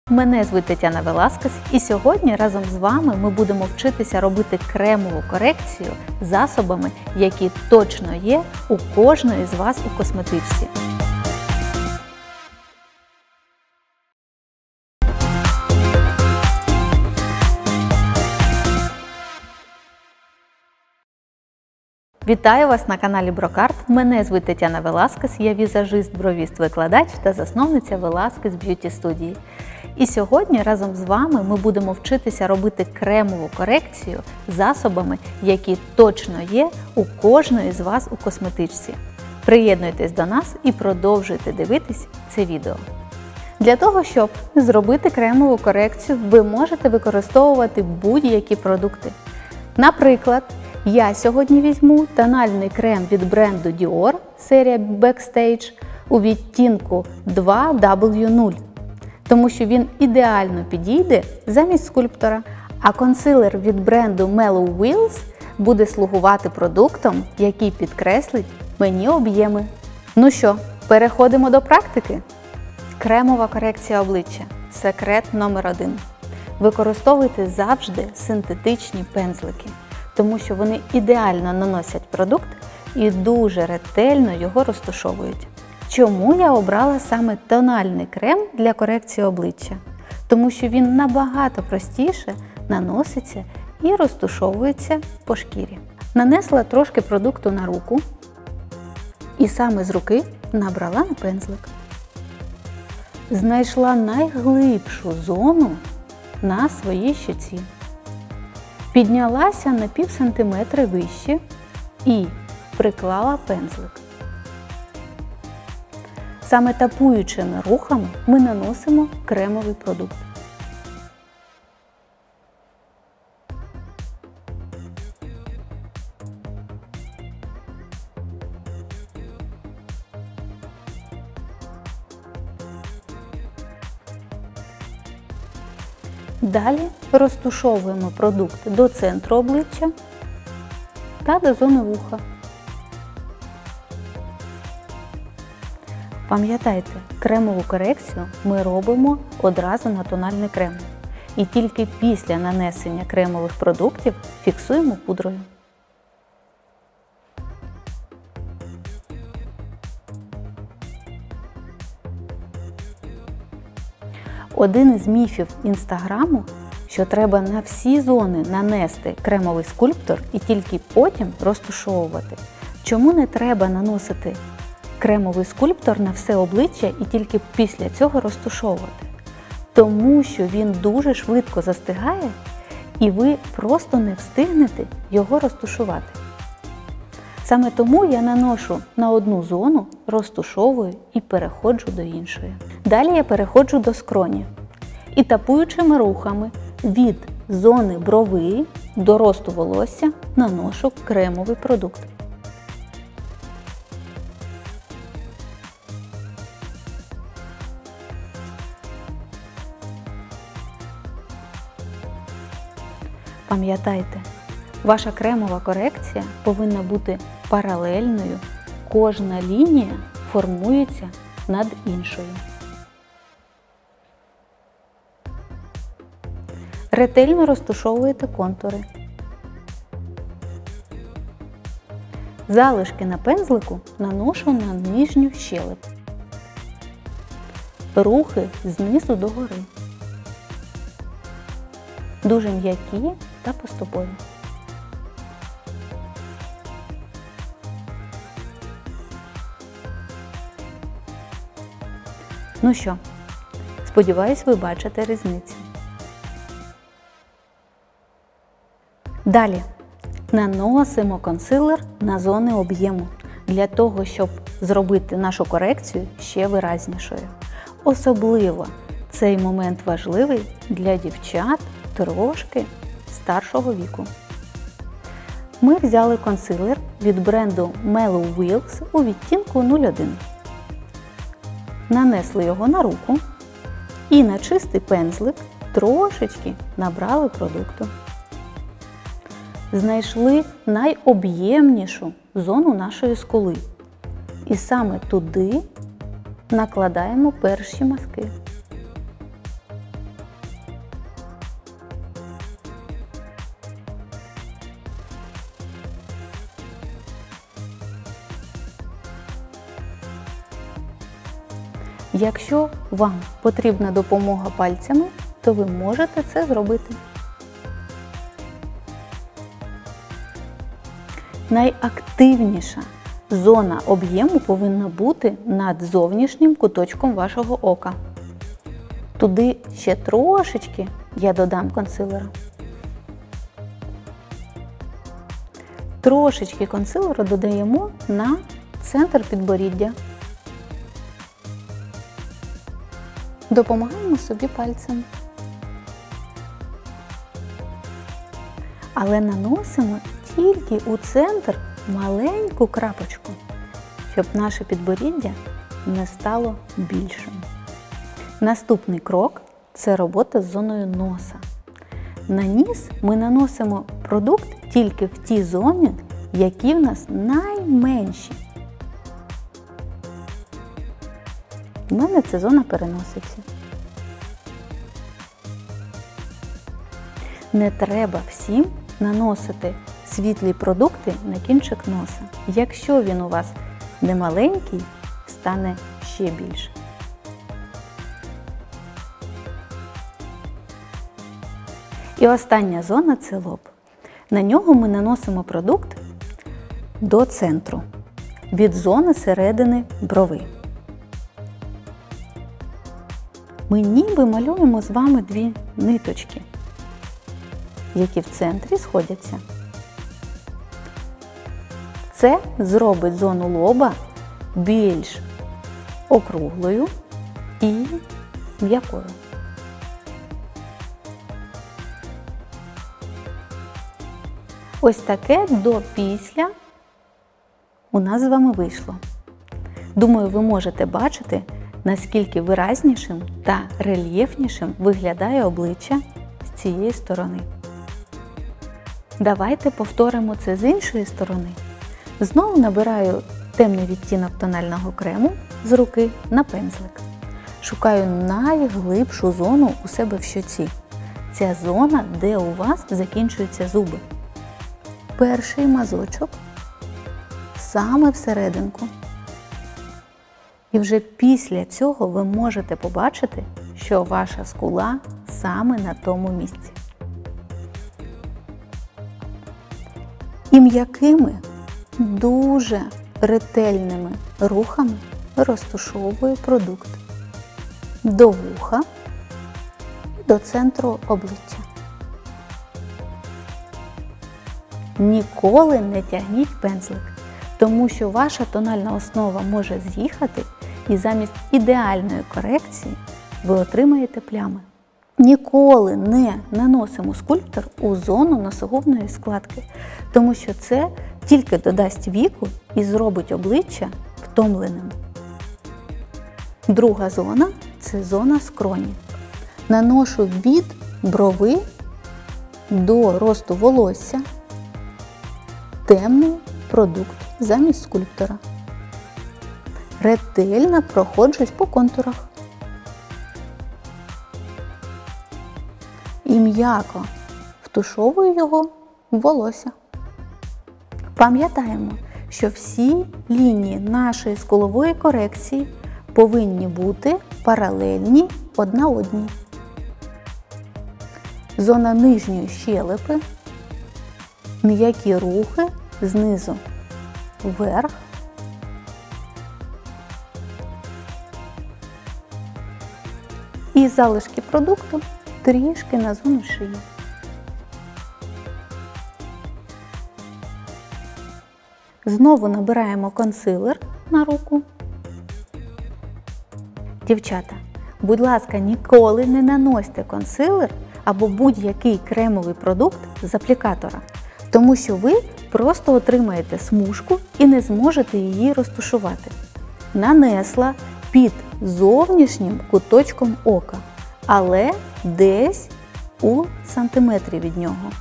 Мене звуть Тетяна Веласкес, і сьогодні разом з вами ми будемо вчитися робити кремову корекцію засобами, які точно є у кожної з вас у косметичці. Вітаю вас на каналі Брокарт. Мене звуть Тетяна Веласкес, я візажист, бровіст-викладач та засновниця Веласкес Б'юті студії. І сьогодні разом з вами ми будемо вчитися робити кремову корекцію засобами, які точно є у кожної з вас у косметичці. Приєднуйтесь до нас і продовжуйте дивитись це відео. Для того, щоб зробити кремову корекцію, ви можете використовувати будь-які продукти. Наприклад, я сьогодні візьму тональний крем від бренду Dior, серія Backstage, у відтінку 2W0, тому що він ідеально підійде замість скульптора. А консилер від бренду Mellow Wheels буде слугувати продуктом, який підкреслить мені об'єми. Ну що, переходимо до практики? Кремова корекція обличчя. Секрет номер 1. Використовуйте завжди синтетичні пензлики, тому що вони ідеально наносять продукт і дуже ретельно його розтушовують. Чому я обрала саме тональний крем для корекції обличчя? Тому що він набагато простіше наноситься і розтушовується по шкірі. Нанесла трошки продукту на руку і саме з руки набрала на пензлик. Знайшла найглибшу зону на своїй щоці. Піднялася на пів сантиметра вище і приклала пензлик. Саме тапуючими рухами ми наносимо кремовий продукт. Далі розтушовуємо продукт до центру обличчя та до зони вуха. Пам'ятайте, кремову корекцію ми робимо одразу на тональний крем. І тільки після нанесення кремових продуктів фіксуємо пудрою. Один із міфів Інстаграму, що треба на всі зони нанести кремовий скульптор і тільки потім розтушовувати. Чому не треба наносити кремовий скульптор на все обличчя і тільки після цього розтушовувати? Тому що він дуже швидко застигає і ви просто не встигнете його розтушувати. Саме тому я наношу на одну зону, розтушовую і переходжу до іншої. Далі я переходжу до скроні і тапуючими рухами від зони брови до росту волосся наношу кремовий продукт. Пам'ятайте, ваша кремова корекція повинна бути паралельною, кожна лінія формується над іншою. Ретельно розтушовуєте контури. Залишки на пензлику наношу на нижню щелепу. Рухи знизу до гори. Дуже м'які та поступові. Ну що, сподіваюсь, ви бачите різницю. Далі наносимо консилер на зони об'єму, для того, щоб зробити нашу корекцію ще виразнішою. Особливо цей момент важливий для дівчат трошки старшого віку. Ми взяли консилер від бренду Mellow Wheels у відтінку 01. Нанесли його на руку і на чистий пензлик трошечки набрали продукту. Знайшли найоб'ємнішу зону нашої скули. І саме туди накладаємо перші мазки. Якщо вам потрібна допомога пальцями, то ви можете це зробити. Найактивніша зона об'єму повинна бути над зовнішнім куточком вашого ока. Туди ще трошечки я додам консилера. Трошечки консилеру додаємо на центр підборіддя. Допомагаємо собі пальцем. Але наносимо тільки у центр маленьку крапочку, щоб наше підборіддя не стало більшим. Наступний крок – це робота з зоною носа. На ніс ми наносимо продукт тільки в ті зони, які в нас найменші. У мене це зона переносиці. Не треба всім наносити світлі продукти на кінчик носа. Якщо він у вас не маленький, стане ще більше. І остання зона – це лоб. На нього ми наносимо продукт до центру, від зони середини брови. Ми ніби малюємо з вами дві ниточки, які в центрі сходяться. Це зробить зону лоба більш округлою і м'якою. Ось таке до-після у нас з вами вийшло. Думаю, ви можете бачити, наскільки виразнішим та рельєфнішим виглядає обличчя з цієї сторони. Давайте повторимо це з іншої сторони. Знову набираю темний відтінок тонального крему з руки на пензлик. Шукаю найглибшу зону у себе в щоці. Ця зона, де у вас закінчуються зуби. Перший мазочок саме всерединку. І вже після цього ви можете побачити, що ваша скула саме на тому місці. І м'якими, дуже ретельними рухами розтушовую продукт до вуха і до центру обличчя. Ніколи не тягніть пензлик, тому що ваша тональна основа може з'їхати і замість ідеальної корекції ви отримаєте плями. Ніколи не наносимо скульптор у зону носогубної складки, тому що це тільки додасть віку і зробить обличчя втомленим. Друга зона – це зона скроні. Наношу від брови до росту волосся темний продукт замість скульптора. Ретельно проходжусь по контурах. І м'яко втушовую його в волосся. Пам'ятаємо, що всі лінії нашої скулової корекції повинні бути паралельні одна одній. Зона нижньої щелепи, м'які рухи знизу вверх. І залишки продукту трішки на зону шиї. Знову набираємо консилер на руку. Дівчата, будь ласка, ніколи не наносьте консилер або будь-який кремовий продукт з аплікатора, тому що ви просто отримаєте смужку і не зможете її розтушувати. Нанесла під зовнішнім куточком ока, але десь у сантиметрі від нього.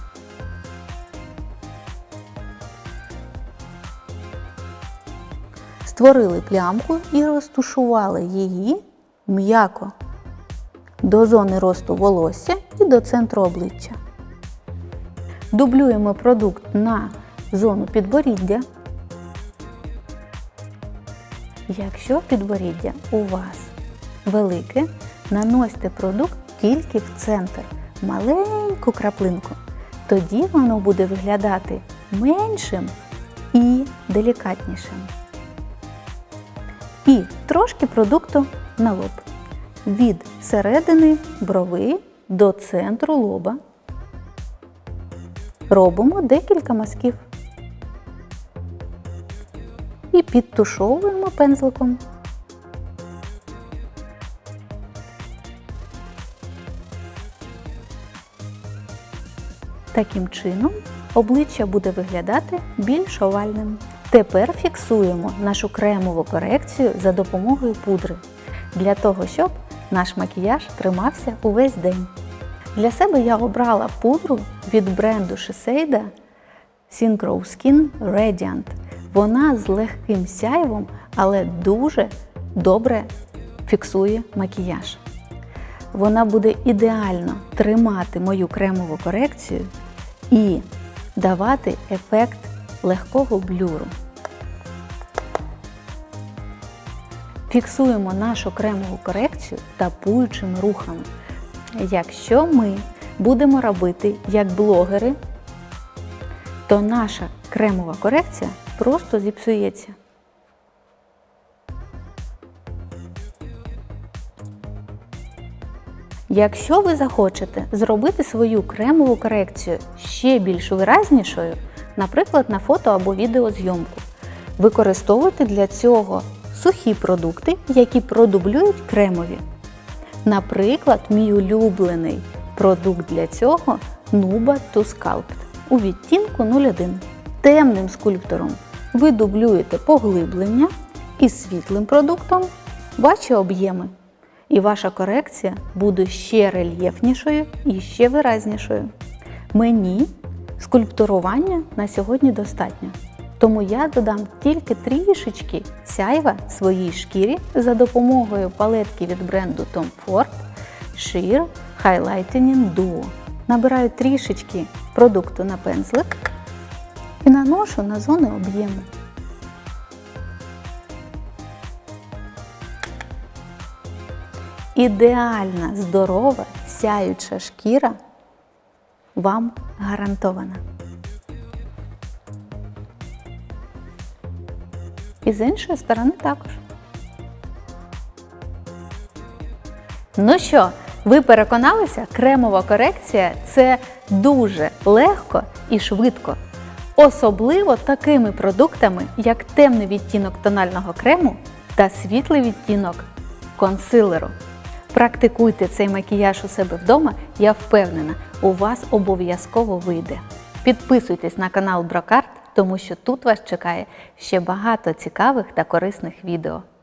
Створили плямку і розтушували її м'яко до зони росту волосся і до центру обличчя. Дублюємо продукт на зону підборіддя. Якщо підборіддя у вас велике, наносьте продукт тільки в центр, маленьку краплинку. Тоді воно буде виглядати меншим і делікатнішим. І трошки продукту на лоб. Від середини брови до центру лоба. Робимо декілька мазків. І підтушовуємо пензликом. Таким чином обличчя буде виглядати більш овальним. Тепер фіксуємо нашу кремову корекцію за допомогою пудри, для того, щоб наш макіяж тримався увесь день. Для себе я обрала пудру від бренду Shiseido Synchro Skin Radiant. Вона з легким сяйвом, але дуже добре фіксує макіяж. Вона буде ідеально тримати мою кремову корекцію і давати ефект легкого блюру. Фіксуємо нашу кремову корекцію тапуючими рухами. Якщо ми будемо робити як блогери, то наша кремова корекція просто зіпсується. Якщо ви захочете зробити свою кремову корекцію ще більш виразнішою, наприклад, на фото або відеозйомку, використовуйте для цього сухі продукти, які продублюють кремові. Наприклад, мій улюблений продукт для цього Nuba To Sculpt у відтінку 01. Темним скульптором ви дублюєте поглиблення і світлим продуктом ваші об'єми. І ваша корекція буде ще рельєфнішою і ще виразнішою. Мені скульптурування на сьогодні достатньо. Тому я додам тільки трішечки сяйва своїй шкірі за допомогою палетки від бренду Tom Ford Sheer Highlighting Duo. Набираю трішечки продукту на пензлик і наношу на зони об'єму. Ідеальна, здорова, сяюча шкіра вам гарантована. І з іншої сторони також. Ну що, ви переконалися? Кремова корекція – це дуже легко і швидко. Особливо такими продуктами, як темний відтінок тонального крему та світлий відтінок консилеру. Практикуйте цей макіяж у себе вдома, я впевнена, у вас обов'язково вийде. Підписуйтесь на канал Brocart, тому що тут вас чекає ще багато цікавих та корисних відео.